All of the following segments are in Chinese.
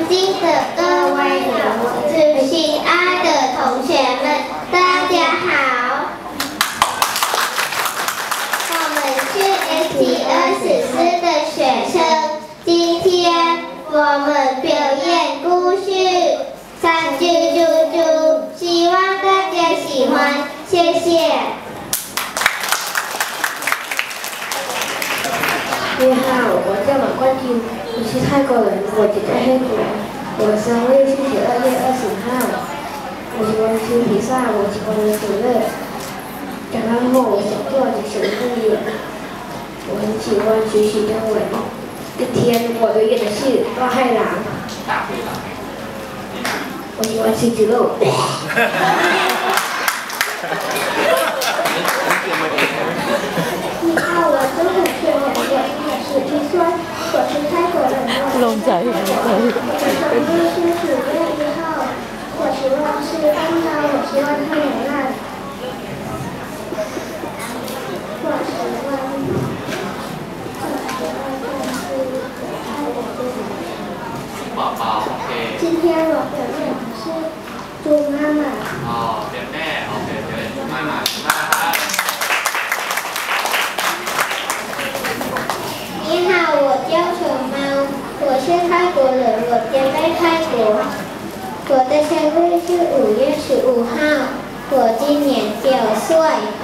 经的各位同志，亲爱的同学们，大家好。我们是 ST24的学生，今天我们表演故事三只猪猪，希望大家喜欢，谢谢。 你好，我叫马冠军，我是泰国人，我住在泰国。我的生日是12月20号。我喜欢吃披萨，我喜欢喝可乐。长大后，我想做的是公务员。我很喜欢学习中文。今天我表演的是大太郎。我喜欢吃猪肉。 你好，我是很缺人，我是21岁，我是泰国人。 龙仔，龙仔。 我是9月1号，我希望是蛋糕，我希望它有辣。我希望宝宝 ，OK。 今天我表演的是猪妈妈。 哦，เป็นแม่ OK， 表演猪妈妈，猪妈妈。 你好，我叫熊猫，我是泰国人，我家在泰国。我的生日是5月15号，我今年9岁。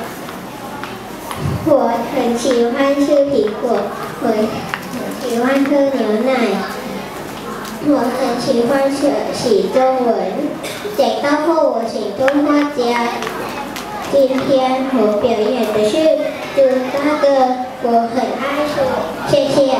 我很喜欢吃苹果，我很喜欢喝牛奶，我很喜欢写中文。长大后我是动画家。今天我表演的是猪大哥，我很爱吃，谢谢。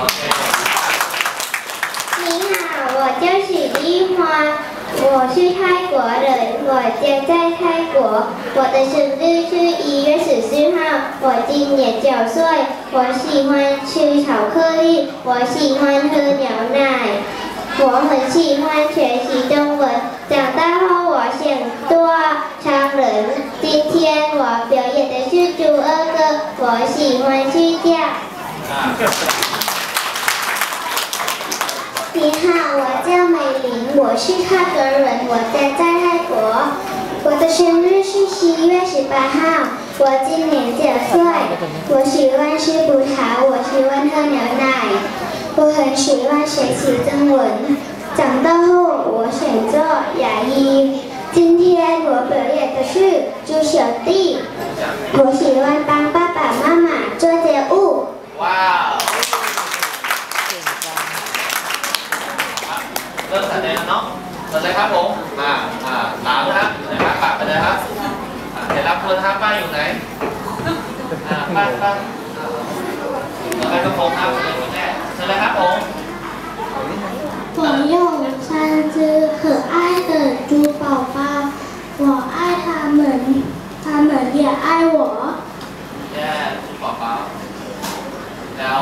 你好，我叫许丽花，我是泰国人，我家在泰国。我的生日是1月14号，我今年9岁。我喜欢吃巧克力，我喜欢喝牛奶，我很喜欢学习中文。长大后我想做商人。今天我表演的是猪二哥，我喜欢睡觉。你好，我叫美玲，我是泰国人，我家在泰国。我的生日是11月18号，我今年9岁。我喜欢吃葡萄，我喜欢喝牛奶，我很喜欢学习中文。长大后我想做牙医。今天我表演的是猪小弟，我喜欢帮爸爸妈妈做家务。 哇！เริ่มแสดงเนาะเชิญเลยครับผมถามนะครับอยู่ไหนครับปากไปเลยครับเดี๋ยวรับคนครับป้าอยู่ไหนป้าไปกระโปรงครับเชิญคุณแม่เชิญเลยครับผม我有3只可爱的猪宝宝，我爱它们，它们也爱我。 แย่猪宝宝แล้ว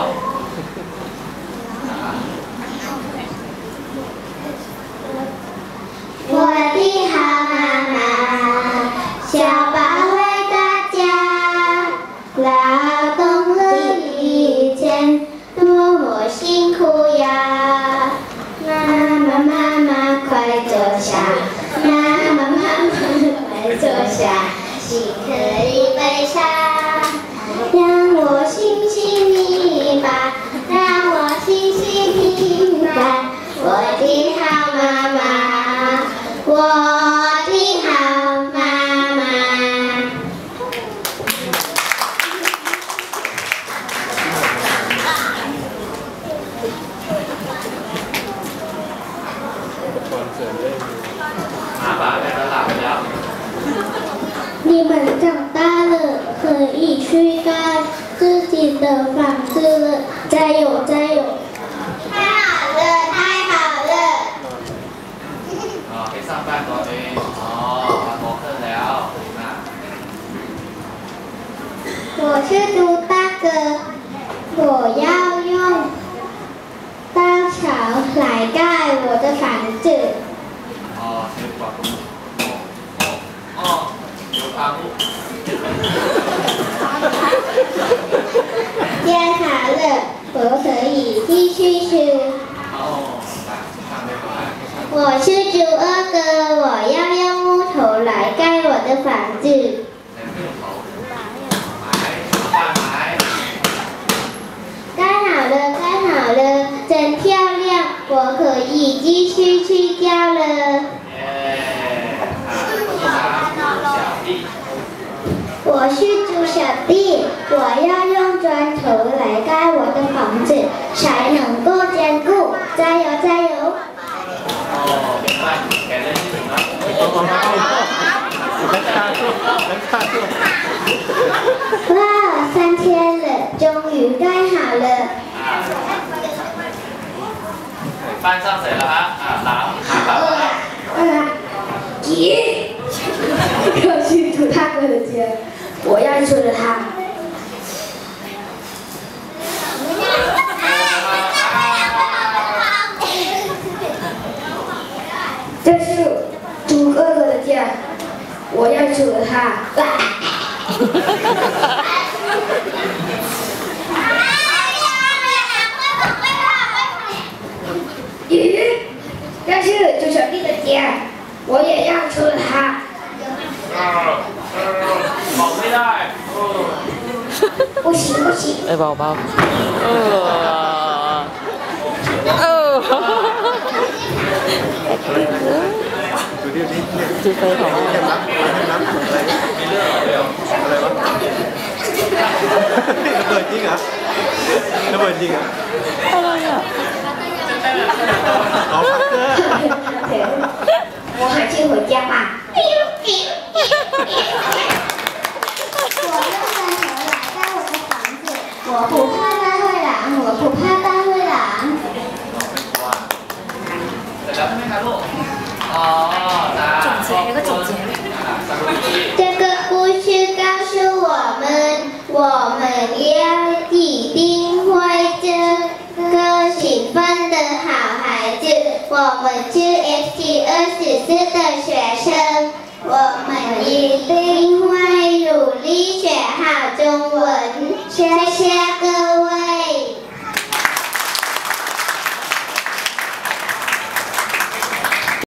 我的好妈妈，小宝贝大家，劳动了一天，多么辛苦呀！妈妈快坐下，妈妈快坐下，请喝一杯茶，让我细细明白，让我细细明白，我的好妈妈，我的好妈妈。你们长大了，可以去盖自己的房子了，加油加油！太好了，太好了！ ให้สร้างบ้านตัวเองมาโตขึ้นแล้ว我是猪大哥，我要用稻草来盖我的房子。 ซื้อกว่าอยู่ทาง建好了，我可以继续吃。 哦，来，看这个。 我是猪二哥，我要用木头来盖我的房子。盖好了，盖好了，真漂亮，我可以继续睡觉了。我是猪小弟，我要用砖头来盖我的房子，才能够坚固。加油，加油！ 哦，明白，给人清楚了。 哇，3天了，终于盖好了。 班上谁了啊？狼， 姐，要去猪大哥的家，我要住了他。这是猪哥哥的家，我要住了他。咦，这是猪小弟的家，我也要住了他。 跑ไม่ได้不行不行。 哎，宝宝。จุดไฟของมีเรื่องอะไรเหรออะไรวะระเบิดจริงเหรอระเบิดจริงเหรออะไรอ่ะอ๋อพักเกอร์我还是回家吧。 我不怕大灰狼，我不怕大灰狼。 เสร็จแล้วใช่ไหมคะลูก อ๋อนะ这个故事告诉我们要一定会这个勤奋的好孩子。我们是 FC24的学生，我们一定会努力学好中文。谢谢。